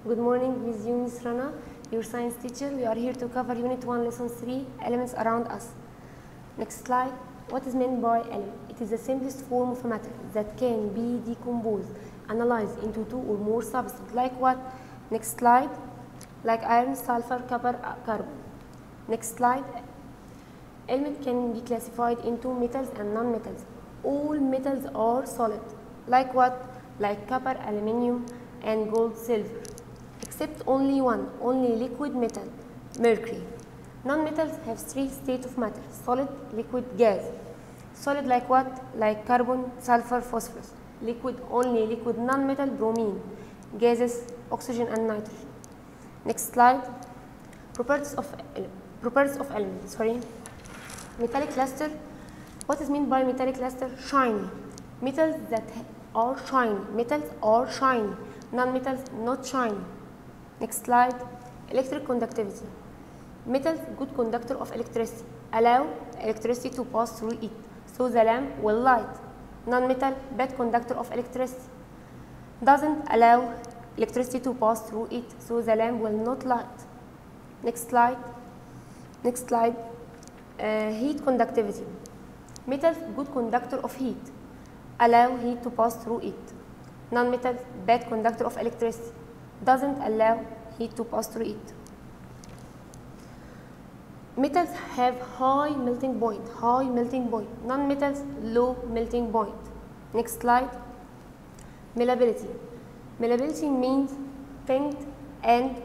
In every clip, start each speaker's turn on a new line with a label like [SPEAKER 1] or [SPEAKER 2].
[SPEAKER 1] Good morning, with you, Ms. Rana, your science teacher. We are here to cover Unit 1, Lesson 3, Elements Around Us. Next slide. What is meant by element? It is the simplest form of matter that can be decomposed, analyzed into two or more substances. Like what? Next slide. Like iron, sulfur, copper, carbon. Next slide. Element can be classified into metals and non-metals. All metals are solid. Like what? Like copper, aluminium, and gold, silver. Except only one, only liquid metal, mercury. Non-metals have three states of matter: solid, liquid, gas. Solid like what? Like carbon, sulfur, phosphorus. Liquid, only liquid non-metal, bromine. Gases, oxygen and nitrogen. Next slide. Properties of elements. Metallic cluster. What is meant by metallic cluster? Shiny. Metals that are shiny. Metals are shiny. Non-metals not shiny. Next slide. Electric conductivity. Metals good conductor of electricity. Allow electricity to pass through it, so the lamp will light. Non-metal bad conductor of electricity. Doesn't allow electricity to pass through it, so the lamp will not light. Next slide. Heat conductivity. Metals good conductor of heat. Allow heat to pass through it. Non-metals bad conductor of electricity. Doesn't allow heat to pass through it. Metals have high melting point. Non-metals low melting point. Next slide. Malleability. Malleability means bent and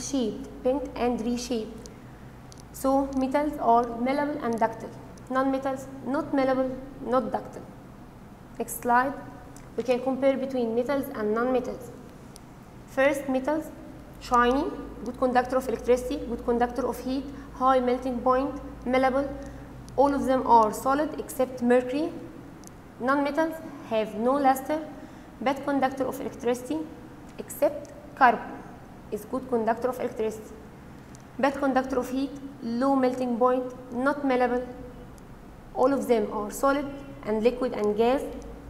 [SPEAKER 1] reshaped. So metals are malleable and ductile. Non-metals not malleable, not ductile. Next slide. We can compare between metals and non-metals. First, metals, shiny, good conductor of electricity, good conductor of heat, high melting point, malleable. All of them are solid except mercury. Non-metals have no luster, bad conductor of electricity, except carbon is good conductor of electricity. Bad conductor of heat, low melting point, not malleable. All of them are solid and liquid and gas.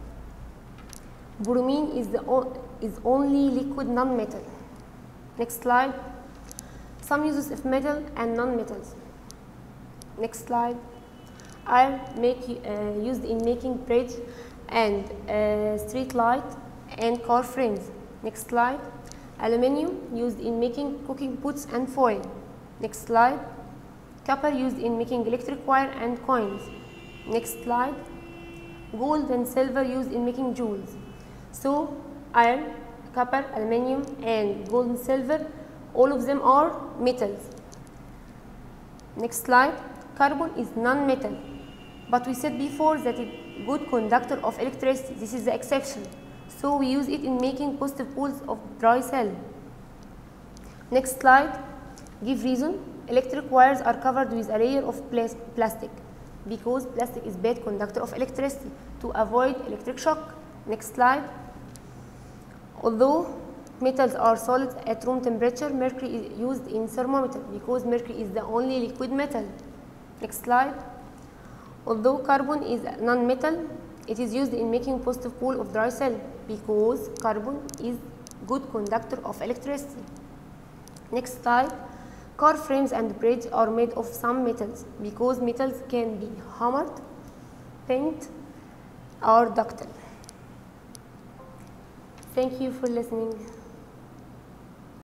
[SPEAKER 1] Bromine is only liquid non-metal. Next slide. Some uses of metal and non-metals. Next slide. Iron used in making bridge and street light and car frames. Next slide. Aluminium used in making cooking pots and foil. Next slide. Copper used in making electric wire and coins. Next slide. Gold and silver used in making jewels. So iron, copper, aluminium and gold and silver, all of them are metals. Next slide. Carbon is non-metal, but we said before that it is good conductor of electricity. This is the exception. So we use it in making positive poles of dry cell. Next slide. Give reason. Electric wires are covered with a layer of plastic because plastic is bad conductor of electricity to avoid electric shock. Next slide. Although metals are solid at room temperature, mercury is used in thermometer because mercury is the only liquid metal. Next slide. Although carbon is non-metal, it is used in making positive pole of dry cell because carbon is good conductor of electricity. Next slide. Car frames and bridge are made of some metals because metals can be hammered, bent, or ductile. Thank you for listening.